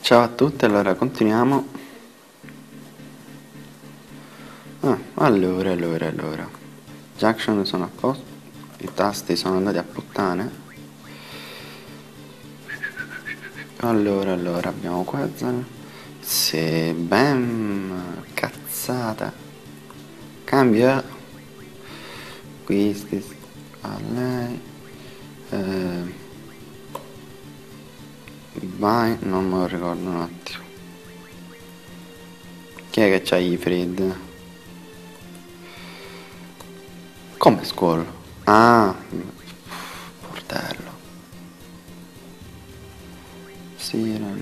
Ciao a tutti, allora continuiamo. Allora. Junction sono a posto, i tasti sono andati a puttane. Allora, abbiamo questo. Se bam, cazzata. Cambia. Questi a lei. Vai, non me lo ricordo un attimo. Chi è che c'ha i Fred? Come squall? Ah, portello. Siren.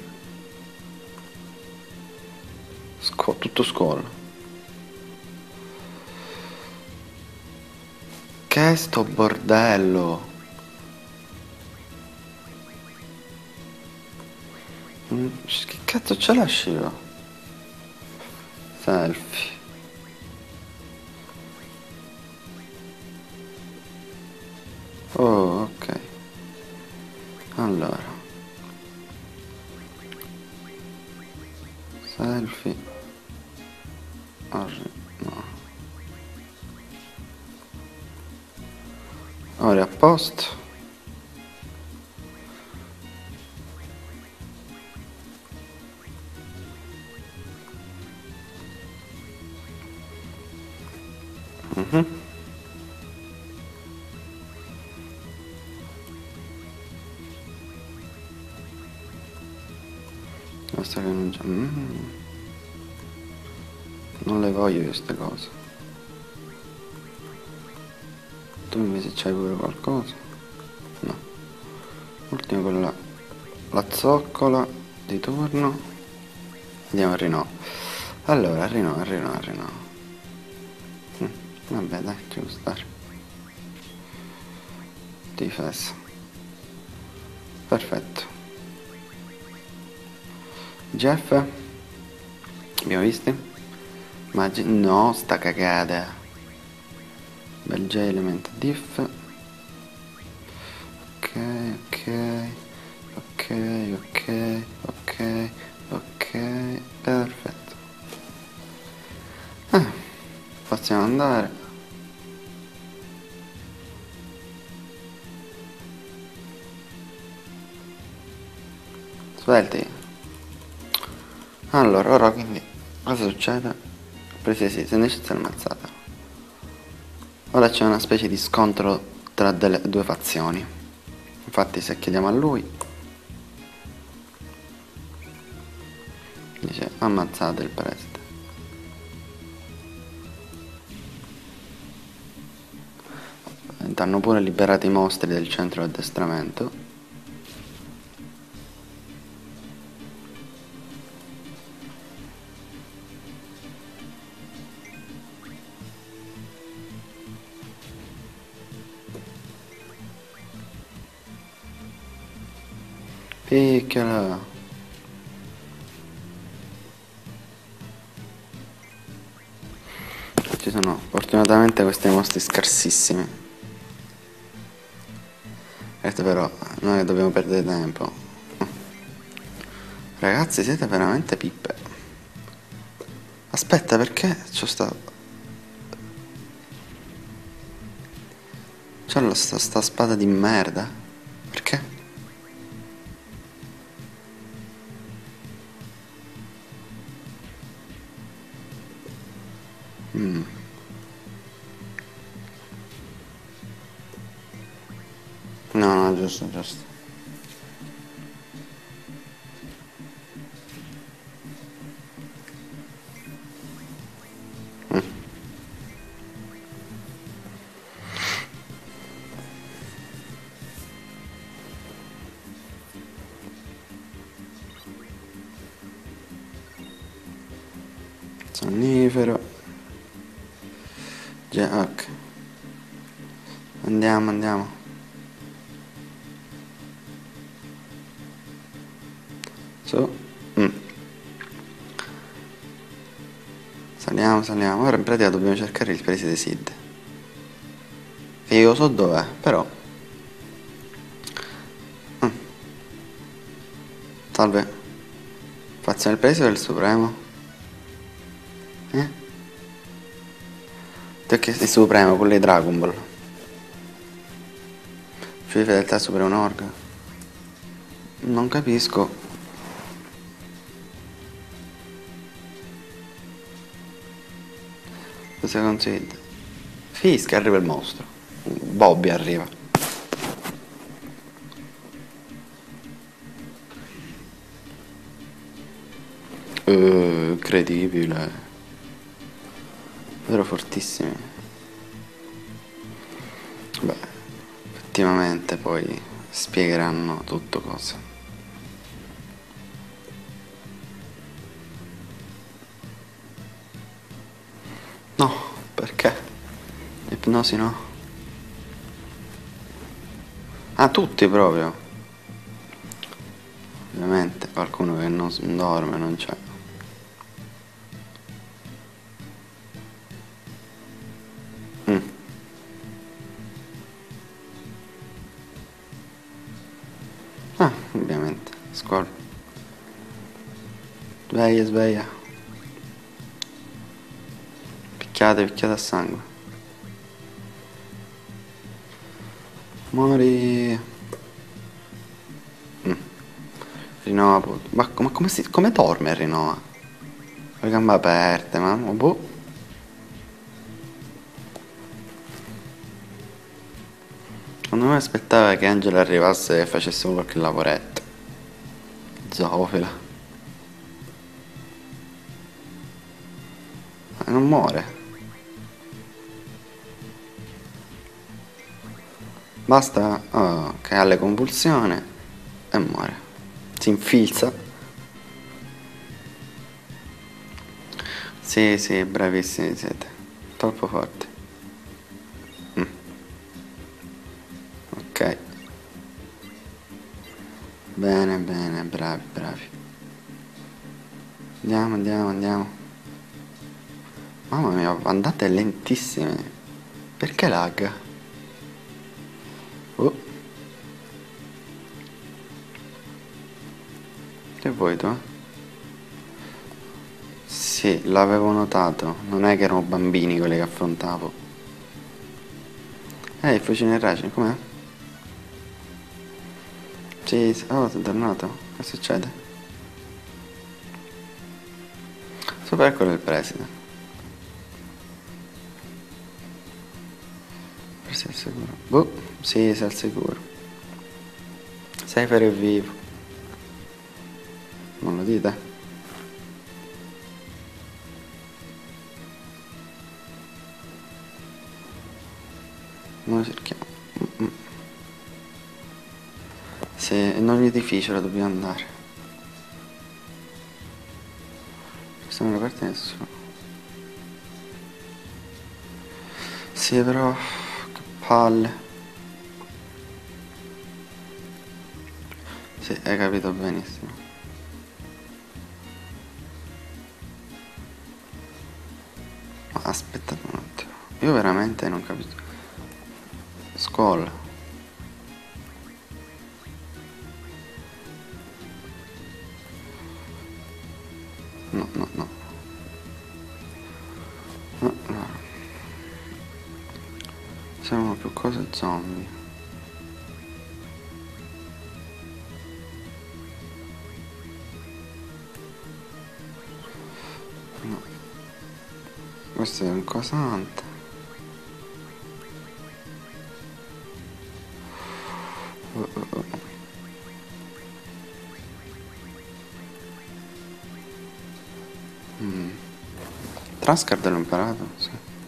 Tutto squall. Che è sto bordello? Che cazzo ce lasci io? Selfie. Oh, ok. Allora. Selfie. No. Ora a posto. Basta che non c'è. Non le voglio io queste cose. Tu invece c'hai pure qualcosa? No. Ultimo quella. La zoccola di turno. Andiamo a Rinò. Allora, a Rinò. Vabbè, dai, ci può stare. Difesa. Perfetto. Jeff? Abbiamo visti? No, sta cagata. Bel J element diff. Ok, perfetto. Possiamo andare. Svelti. Allora, ora quindi cosa succede? Presi sì, se necessaria ammazzata. Ora c'è una specie di scontro tra delle due fazioni. Infatti se chiediamo a lui dice ammazzate il preside. Hanno pure liberato i mostri del centro di addestramento. Picchiola. Ci sono fortunatamente questi mostri scarsissimi. Questo però, noi dobbiamo perdere tempo. Ragazzi, siete veramente pippe. Aspetta, perché c'ho sta spada di merda? Perché? No, giusto. Sonnifero. Già, ok. Andiamo. Su. Saliamo. Ora in pratica dobbiamo cercare il preside Sid. Che io so dov'è, però. Salve. Fazione il preso del Supremo? Perché il Supremo, quello di Dragon Ball. Più di fedeltà supera un orga. Non capisco. Cosa consigli? Fischia, arriva il mostro. Bobby arriva. Incredibile. Vero fortissimi. Beh, effettivamente poi spiegheranno tutto cosa. No, perché? Ipnosi no. Ah, tutti proprio. Ovviamente qualcuno che non dorme non c'è. Mm. Ah, ovviamente. Squall. Sveglia, sveglia. Picchiate, picchiate a sangue. Muori. Rinoa, ma come dorme Rinoa? Con le gambe aperte, ma boh. Secondo me aspettava che Angela arrivasse e facesse qualche lavoretto. Zoofila. Ma non muore. Basta che ha le convulsioni e muore. Si infilza. Sì, sì, bravissimi siete. Troppo forti. Ok. Bene, bene, bravi, bravi. Andiamo, andiamo, andiamo. Mamma mia, andate lentissime. Perché lag? Oh, che vuoi tu? Sì, l'avevo notato. Non è che erano bambini quelli che affrontavo. Il fucile ragno, com'è? Sì, sì. Oh, sei tornato. Che succede? Super quello è il preside. Per sei al sicuro. Boh, sì, sei al sicuro. Cypher è vivo. Non lo dite? Non lo cerchiamo. Sì, in ogni edificio la dobbiamo andare. Questa non è parte nessuno. Sì, però... Che palle. Sì, hai capito benissimo. Ma aspettate un attimo. Io veramente non capisco. Scuola. No, no, no. No, no. Siamo più cose zombie. No. Questo è un cosante. Trascard l'ho imparato, sì.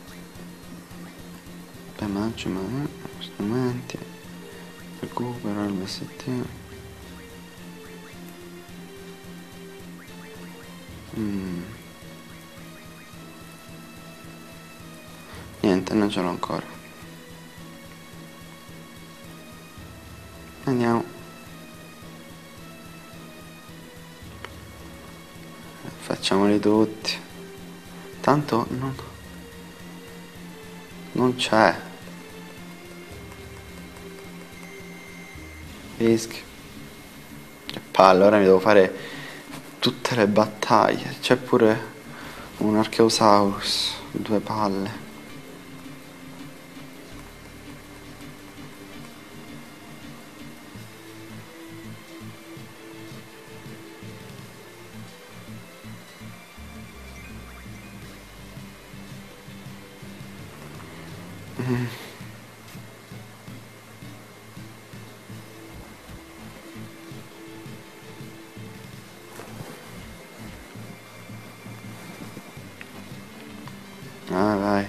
Poi mangio, ma strumenti. Recupero il VST. Niente, non ce l'ho ancora. Andiamo. Facciamoli tutti. Tanto non c'è. Rischio. Che palle, ora mi devo fare tutte le battaglie. C'è pure un Archeosaurus, 2 palle. Ah, vai.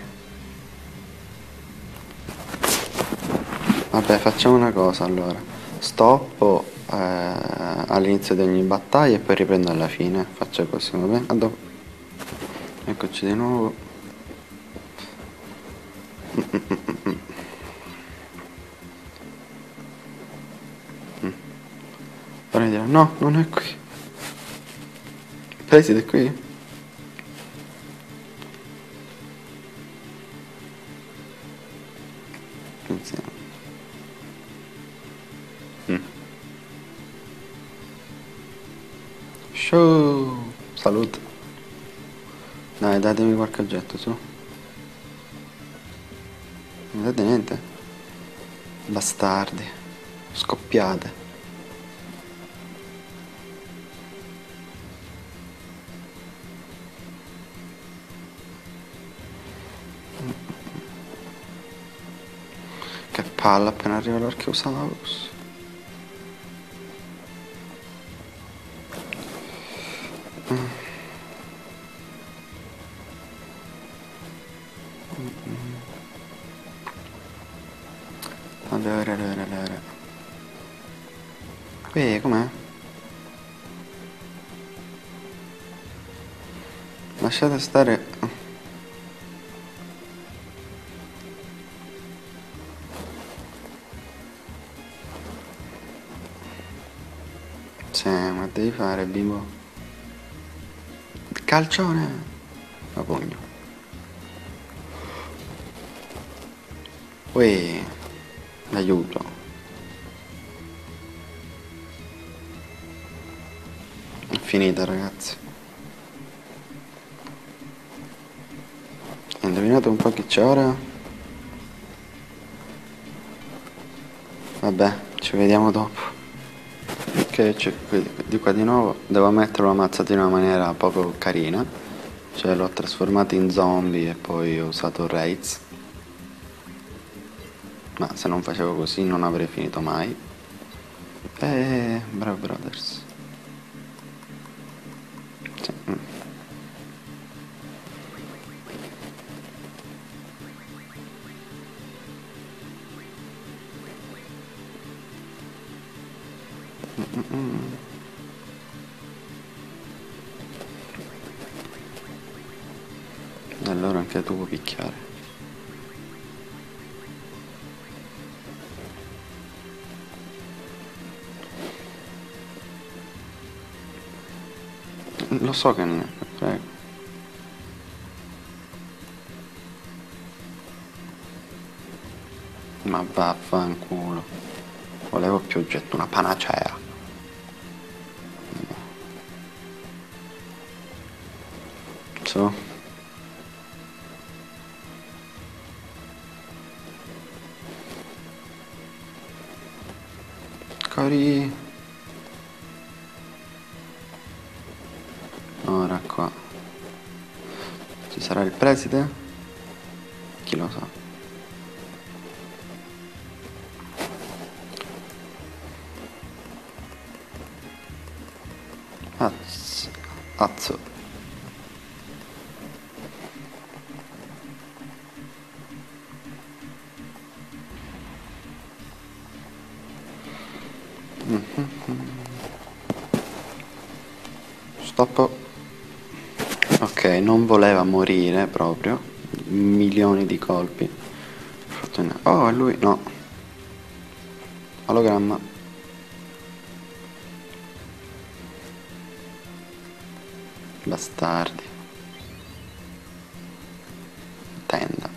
Vabbè, facciamo una cosa allora. Stoppo all'inizio di ogni battaglia e poi riprendo alla fine. Faccio così, va bene? A dopo. Eccoci di nuovo. Ora dirà, no, non è qui. Preside è qui? Pensiamo. Show! Salute. Dai, datemi qualche oggetto, su. Non date niente? Bastardi. Scoppiate. Che palla appena arriva l'Archeosaurus. Allora. Com'è? Lasciate stare. Sì, ma devi fare, bimbo. Calcione! A pugno. Uè, aiuto. È finita, ragazzi. Indovinate un po' chi c'è ora? Vabbè, ci vediamo dopo. Che c'è di qua di nuovo. Devo metterlo ammazzato in una maniera poco carina. Cioè l'ho trasformato in zombie e poi ho usato raids. Ma se non facevo così non avrei finito mai. Bravo Brothers. Sì. Allora anche tu puoi picchiare. Lo so che non è, prego. Ma vaffanculo. Volevo più oggetto, una panacea. Su. Cori. Ora qua. Ci sarà il preside? Chi lo sa. Azzo. Stop. Ok, non voleva morire proprio. Milioni di colpi. Oh, è lui? No. Ologramma. Bastardi. Tenda.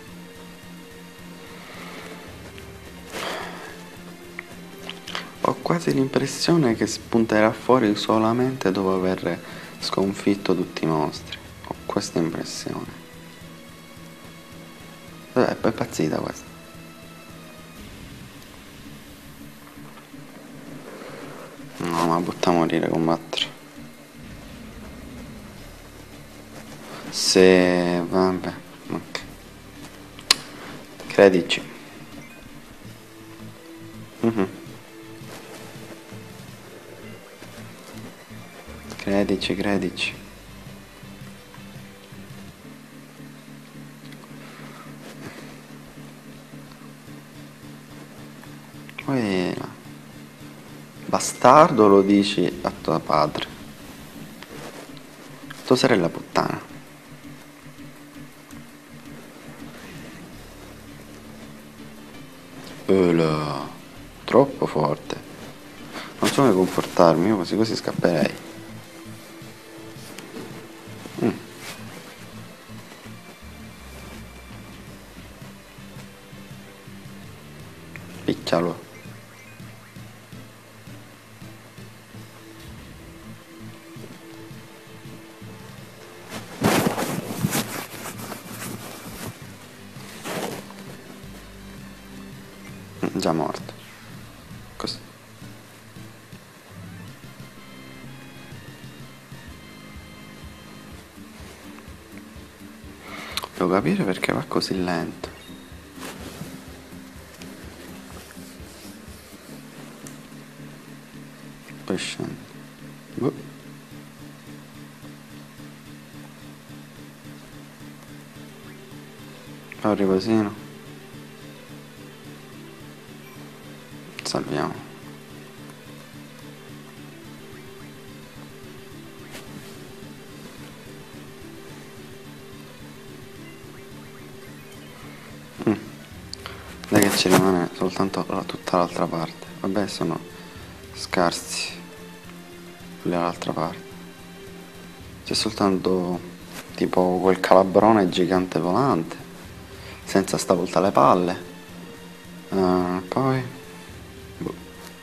Ho qua quasi l'impressione che spunterà fuori solamente dopo aver sconfitto tutti i mostri. Ho questa impressione. È pazzita questa. No, ma butta a morire combattere. Se... vabbè, ok. Credici. Credici. Quella. Bastardo lo dici a tuo padre. Tua sorella puttana. Là. Troppo forte. Non so come comportarmi, io così scapperei. Picchialo. Già morto. Così. Devo capire perché va così lento. Poi scende. Boh. Fa un riposino. Salviamo. Dai che ci rimane soltanto tutta l'altra parte. Vabbè, sono scarsi dall'altra parte. C'è soltanto tipo quel calabrone gigante volante, senza stavolta le palle. Poi... boh.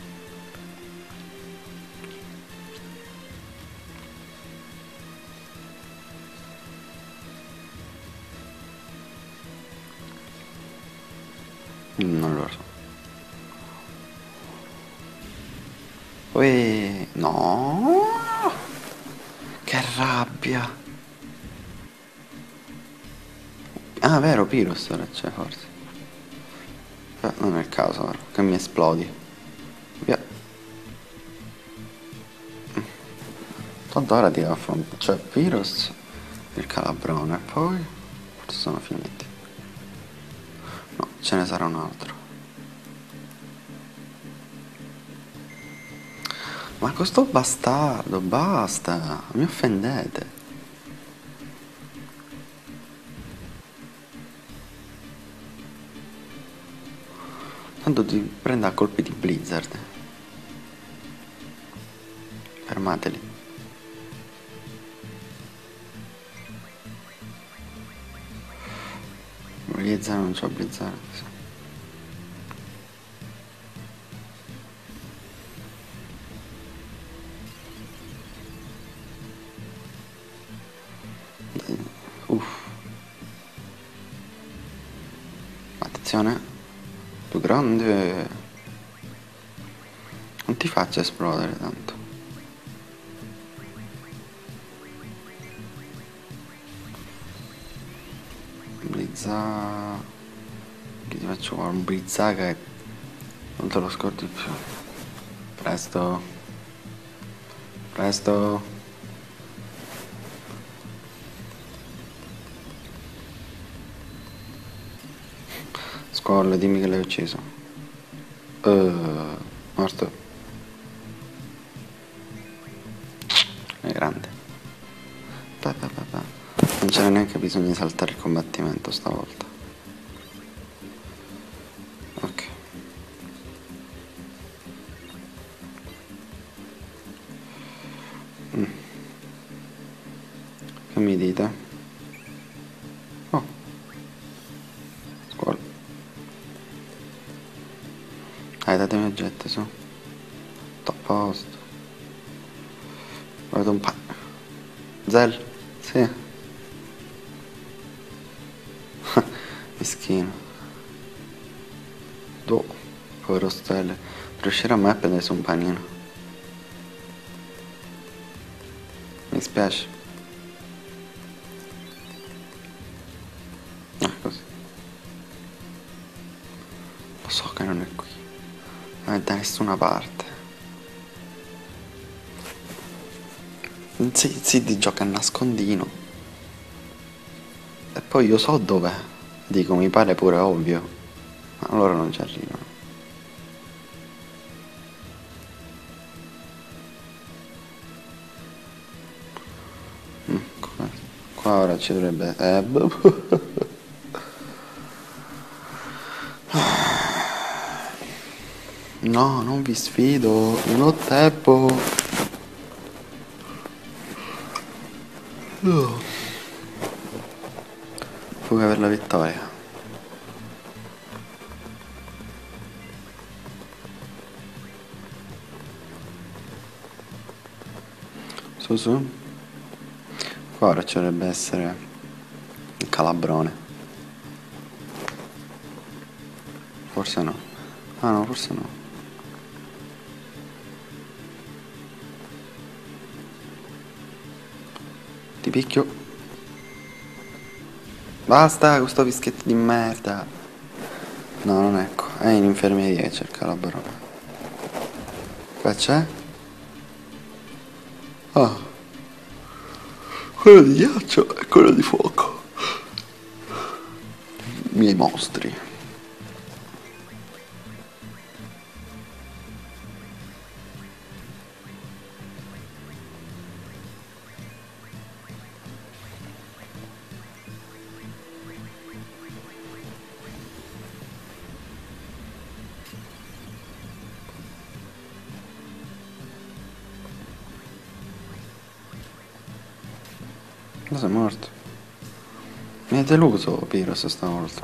Non lo so. Poi... no! Che rabbia! Ah, vero, Pyrrhus ora c'è forse. Non è il caso ora, che mi esplodi. Via. Tanto ora ti affronto. Cioè, Pyrrhus, il calabrone, e poi... forse sono finiti. No, ce ne sarà un altro. Ma questo bastardo, basta, mi offendete. Tanto ti prende a colpi di Blizzard. Fermateli. Blizzard non c'ho Blizzard. Sì. Uff. Attenzione. Più grande. Non ti faccia esplodere tanto. Blizzard. Che ti faccio fare un Blizzard che non te lo scordi più. Presto. Presto. Squall, dimmi che l'hai ucciso. Morto. È grande. Non c'era neanche bisogno di saltare il combattimento stavolta. Ok. Che mi dite? Oh. Squall. Dai, datemi oggetti, su. Tutto a posto. Guarda un po'. Zel? Sì. Mischino. Tu, povero stelle. Riuscirà mai a prendersi un panino? Mi spiace. Così. Lo so che non è qui. Non è da nessuna parte. Ziddi gioca a nascondino. E poi io so dov'è. Dico, mi pare pure ovvio. Ma loro non ci arrivano. Qua ora ci dovrebbe... No, non vi sfido. Non ho tempo. Fuga per la vittoria. Su. Qua ora ci dovrebbe essere il calabrone. Forse no. Ah no, forse no. Ti picchio. Basta con sto fischietto di merda. No, non ecco. È in infermeria che c'è il calabrone. Qua c'è? Ah. Quello di ghiaccio e quello di fuoco. I miei mostri. Ma sei morto? Mi hai deluso, Piros, stavolta.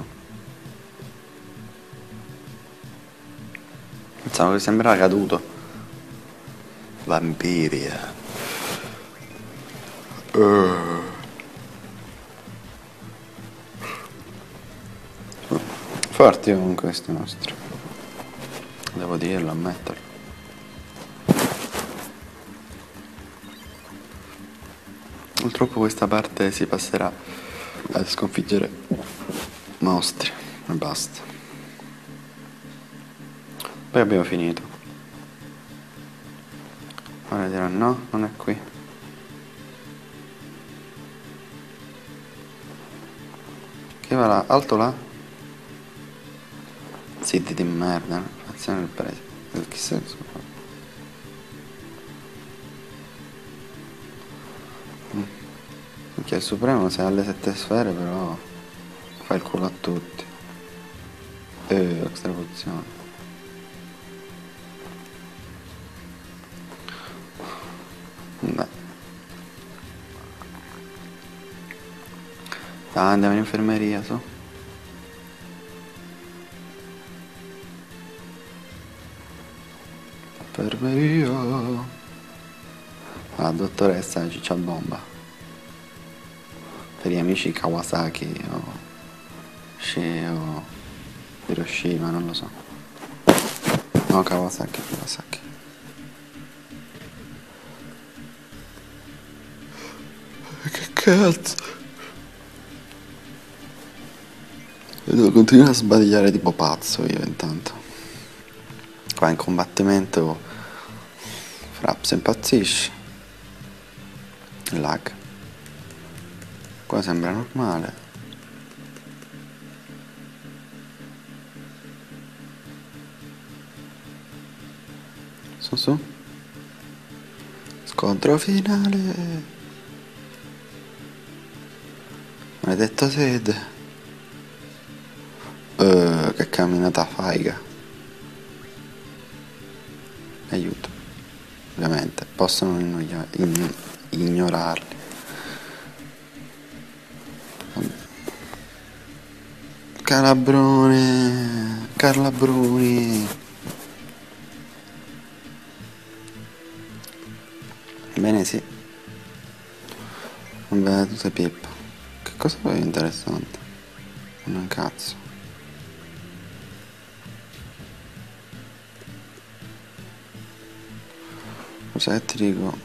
Pensavo che sembrava caduto. Vampiria. Forti comunque questi nostri. Devo dirlo, ammetterlo. Purtroppo questa parte si passerà a sconfiggere mostri e basta. Poi abbiamo finito. Ora dirà no, non è qui. Che va là? Alto là? Zitti di merda, fazione del paese. Chissà che so. Minchia, il Supremo se ha le 7 sfere però fa il culo a tutti. Extra pozione. Beh. Dai, andiamo in infermeria, su. Infermeria. La dottoressa Ciccia Bomba. Per gli amici Kawasaki o Sheo Hiroshima, non lo so. No, Kawasaki. Che cazzo? E devo continuare a sbadigliare tipo pazzo io intanto. Qua in combattimento Fraps impazzisce. Lag. Qua sembra normale. Su. Scontro finale. Maledetto Ted. Che camminata faiga. Aiuto. Ovviamente possono ignorarli. Calabrone. Carla Bruni. Bene, sì. Vabbè, tu sei Pippa. Che cosa fai interessante? Un cazzo. Cos'è, ti dico?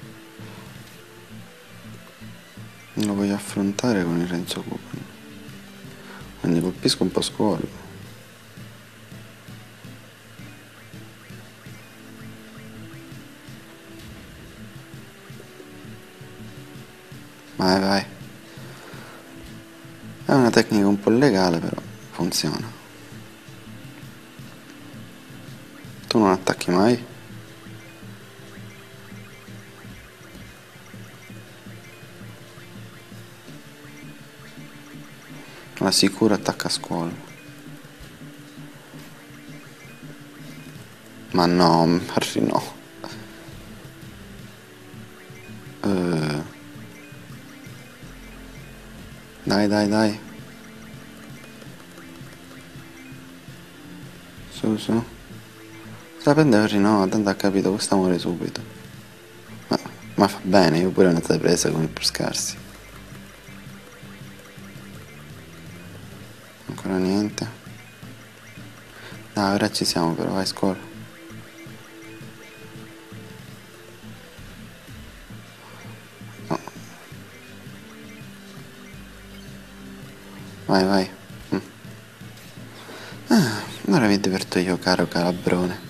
Non lo voglio affrontare con il Renzo Cucani. Quindi colpisco un po' squallo. Vai, vai. È una tecnica un po' illegale, però funziona. Tu non attacchi mai? La sicura attacca a scuola. Ma no, Harry no. Eh, dai, dai, dai. Su, su. Se la prende Harry no, tanto ha capito, questa muore subito. Ma, ma fa bene, io pure ne ho presa con i più scarsi. Ancora niente. Dai, ora ci siamo però, vai a scuola. No. Vai, vai. Mm. Ora mi diverto io, caro calabrone.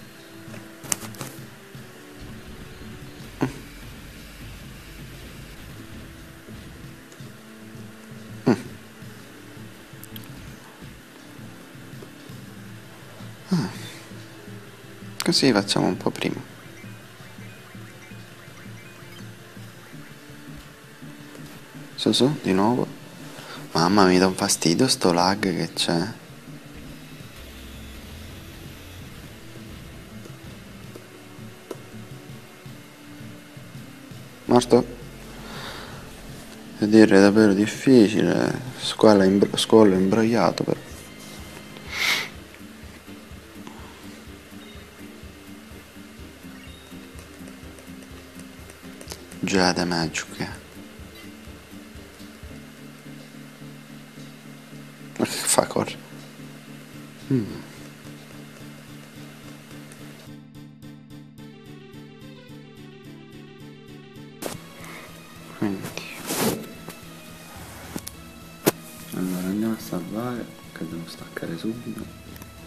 Così facciamo un po' prima. Su, su, di nuovo. Mamma, mi dà un fastidio sto lag che c'è. Morto? Devo dire, è davvero difficile. Scuola imbrogliato però. Giada magica. Ma che fa, corre? Quindi. Allora andiamo a salvare, che devo staccare subito.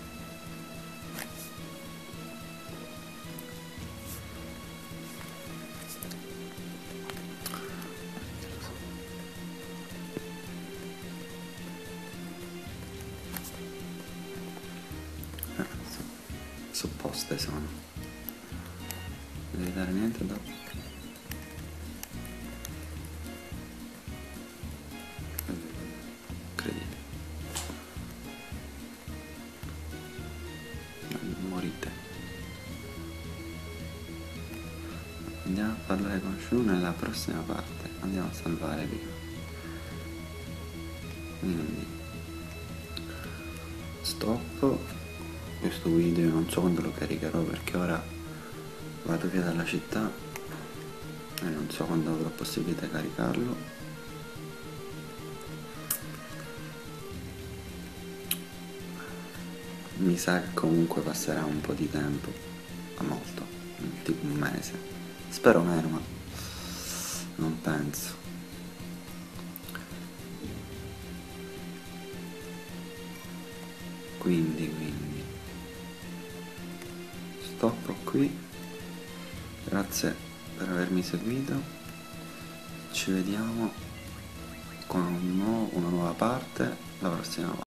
Supposte sono. Non devi dare niente dopo. Incredibile. Morite. Andiamo a parlare con Shu nella prossima parte. Andiamo a salvare prima. Quindi stop questo video, non so quando lo caricherò perché ora vado via dalla città e non so quando avrò possibilità di caricarlo. Mi sa che comunque passerà un po' di tempo, ma molto, tipo un mese. Spero meno, ma non penso. Quindi stop qui. Grazie per avermi seguito. Ci vediamo con una nuova parte la prossima volta.